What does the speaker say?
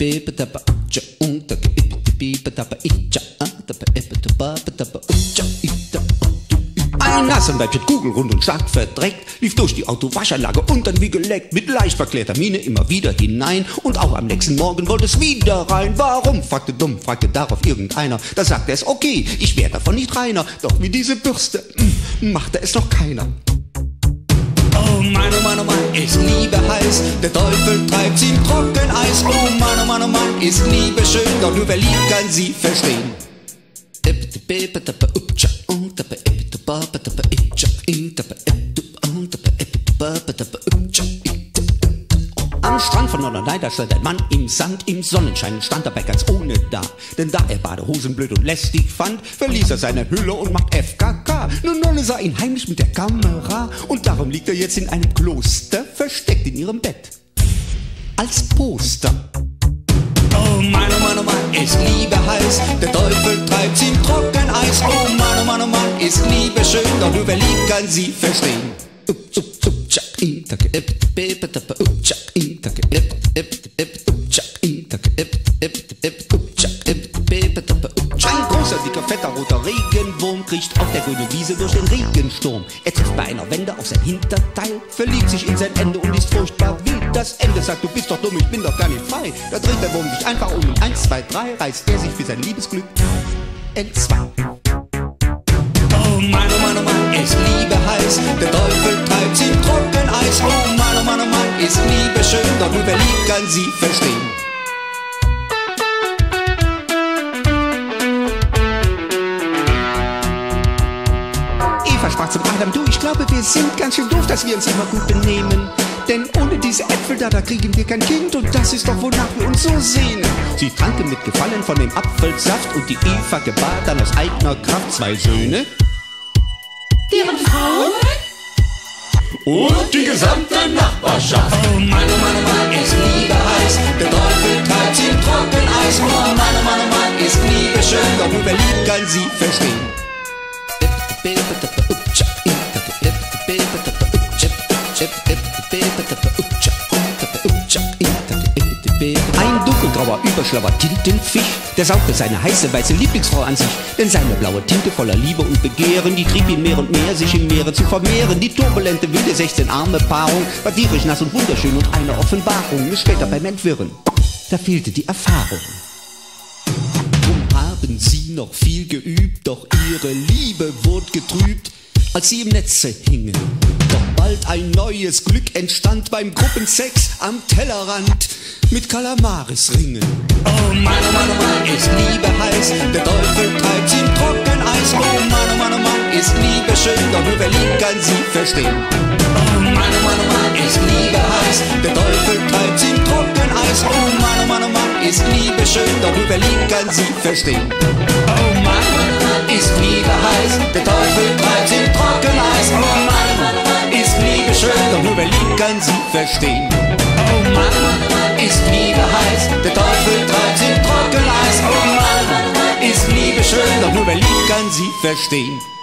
Ein Nasenweib mit Kugelrund und stark verdreckt, lief durch die Autowaschanlage und dann wie geleckt, mit leicht verklärter Miene immer wieder hinein. Und auch am nächsten Morgen wollte es wieder rein. Warum? Fragte dumm, fragte darauf irgendeiner. Da sagte es, okay, ich wär davon nicht reiner. Doch wie diese Bürste, machte es noch keiner. Oh Mann, ist Liebe heiß, der Teufel treibt sie im Trockeneis. Oh Mann, ist Liebe schön, doch nur wer liebt, kann sie verstehen. Am Strand von Norderney, da stand ein Mann im Sand, im Sonnenschein, stand dabei ganz ohne da. Denn da er Badehosen blöd und lästig fand, verließ er seine Hülle und macht FKK. Nun Nonne sah ihn heimlich mit der Kamera und darum liegt er jetzt in einem Kloster, versteckt in ihrem Bett. Als Poster. Oh Mann, ist Liebe heiß, der Teufel treibt sie im Trockeneis. Oh Mann, ist Liebe schön, doch nur wer liebt, kann sie verstehen. Ein großer, dicker, fetter, roter Regenwurm kriecht auf der grünen Wiese durch den Regensturm. Er trifft bei einer Wende auf sein Hinterteil, verliebt sich in sein Ende und ist furchtbar wild. Das Ende sagt, du bist doch dumm, ich bin doch gar nicht frei. Da dreht der Wurm sich einfach um in 1, 2, 3, reißt er sich für sein Liebesglück entzwei. Oh Mann, ist Liebe heiß, der Teufel treibt sie im Trockeneis. Oh Mann, ist Liebe schön, doch nur wer liebt, kann sie verstehen. Eva sprach zum Adam, du, ich glaube, wir sind ganz schön doof, dass wir uns immer gut benehmen. Denn ohne diese Äpfel da kriegen wir kein Kind und das ist doch, wonach wir uns so sehnen. Sie tranken mit Gefallen von dem Apfelsaft und die Eva gebar dann aus eigener Kraft 2 Söhne. Deren Frauen? Und die gesamte Nachbarschaft. Oh Mann, ist Liebe heiß, der Teufel treibt sie im Trockeneis. Oh Mann, ist Liebe schön, doch nur wer liebt, kann sie verstehen. Ein dunkelgrauer, überschlauer Tintenfisch, der saugte seine heiße, weiße Lieblingsfrau an sich. Denn seine blaue Tinte voller Liebe und Begehren, die trieb ihn mehr und mehr, sich im Meere zu vermehren. Die turbulente, wilde 16-Arme-Paarung war tierisch nass und wunderschön und eine Offenbarung. Nur später beim Entwirren, da fehlte die Erfahrung. Drum haben sie noch viel geübt, doch ihre Liebe wurde getrübt, als sie im Netze hingen. Doch bald ein neues Glück entstand beim Gruppensex am Tellerrand mit Kalamarisringen. Oh Mann, ist Liebe heiß, der Teufel treibt sie im Trockeneis. Oh Mann, ist Liebe schön, doch nur wer liebt, kann sie verstehen. Oh Mann, ist Liebe heiß, der Teufel treibt sie im Trockeneis. Oh Mann, ist Liebe schön, doch nur wer liebt, kann sie verstehen. Oh Mann, ist Liebe heiß, der Teufel treibt sie im Trockeneis. Oh Mann, ist Liebe schön, doch nur wer liebt, kann sie verstehen. Oh Mann, ist Liebe heiß, der Teufel treibt sie im Trockeneis. Oh Mann, ist Liebe schön, doch nur wer liebt, kann sie verstehen.